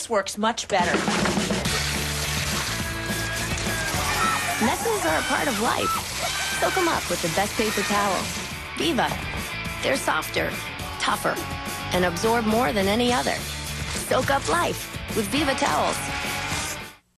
This works much better. Messes are a part of life. Soak them up with the best paper towel. Viva. They're softer, tougher, and absorb more than any other. Soak up life with Viva towels.